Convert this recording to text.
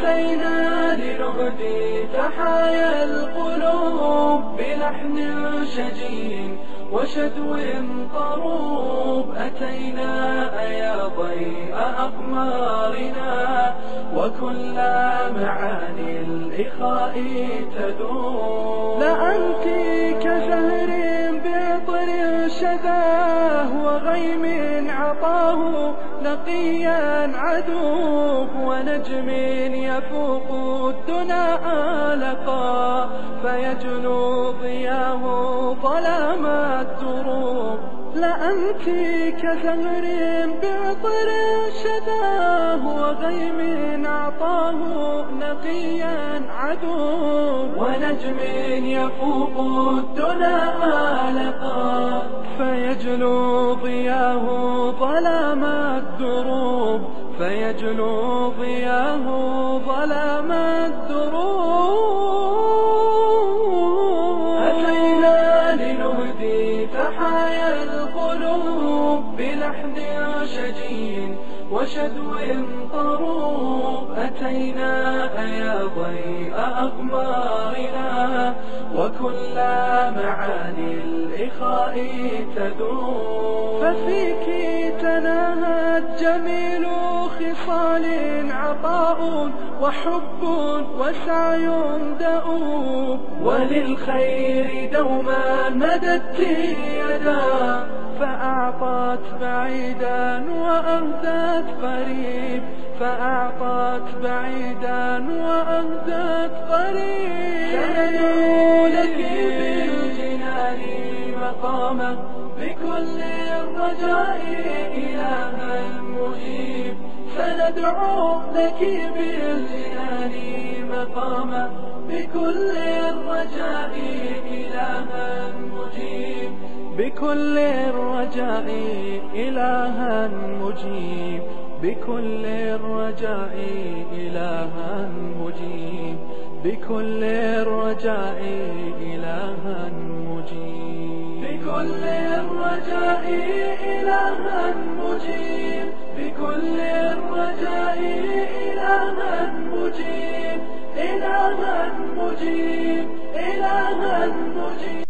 أتينا لنهدي تحايا القلوب بلحن شجين وشدو طروب. أتينا يا ضيء أقمارنا وكل معاني الإخاء تدوم. لأنت كزهر بعطر شذاه وغيم عطاه نقيا عدوه ونجم يفوق الدنا آلقا فيجلو ضياه ظلام الدروب. لأنت كزهر بعطر شذاه وغيم عطاه نقيا عدوب ونجم يفوق الدنا آلقا فيجلو ضياه ظلام الدروب. فيجلو ضياه ظلام الدروب. أتينا لنهدي تحايا القلوب بلحن شجين وشدو طروب. أتينا يا ضيء أقمارنا وكل معاني الإخاء تدوم. ففيك تناهت جميل خصال عطاء وحب وسعي دؤوب. وللخير دوما مددت يدا فأعطت بعيدا وأهدت قريب. فأعطت بعيدا وأهدت قريب. سندعو لك بالجنان مقاما بكل الرجاء إلها مجيب. سندعو لك بالجنان مقاما بكل الرجاء إلها مجيب. بكل الرجاء إلها مجيب. بكل الرجاء إلها مجيب. بكل الرجاء إلها مجيب. بكل الرجاء إلها مجيب. بكل الرجاء إلها مجيب. إلها مجيب. إلها مجيب.